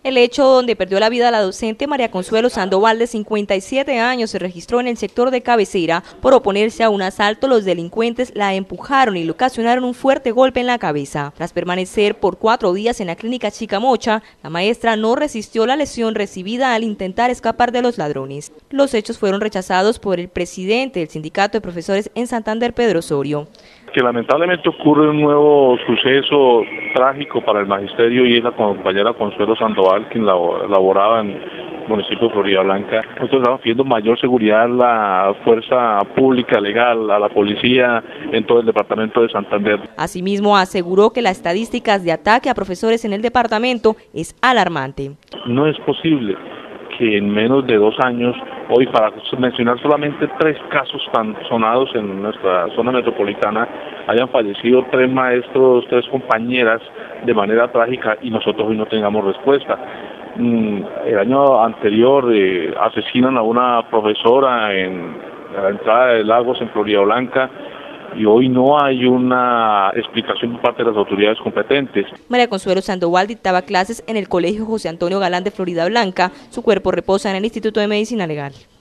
El hecho donde perdió la vida la docente María Consuelo Sandoval, de 57 años, se registró en el sector de Cabecera. Por oponerse a un asalto, los delincuentes la empujaron y le ocasionaron un fuerte golpe en la cabeza. Tras permanecer por 4 días en la clínica Chicamocha, la maestra no resistió la lesión recibida al intentar escapar de los ladrones. Los hechos fueron rechazados por el presidente del Sindicato de Profesores en Santander, Pedro Osorio. Que lamentablemente ocurre un nuevo suceso trágico para el magisterio y es la compañera Consuelo Sandoval, quien laboraba en el municipio de Floridablanca. Nosotros estamos pidiendo mayor seguridad a la fuerza pública legal, a la policía en todo el departamento de Santander. Asimismo, aseguró que las estadísticas de ataque a profesores en el departamento es alarmante. No es posible que en menos de 2 años, hoy para mencionar solamente 3 casos tan sonados en nuestra zona metropolitana, hayan fallecido 3 maestros, 3 compañeras de manera trágica y nosotros hoy no tengamos respuesta. El año anterior asesinan a una profesora en la entrada de Lagos en Floridablanca, y hoy no hay una explicación por parte de las autoridades competentes. María Consuelo Sandoval dictaba clases en el Colegio José Antonio Galán de Floridablanca. Su cuerpo reposa en el Instituto de Medicina Legal.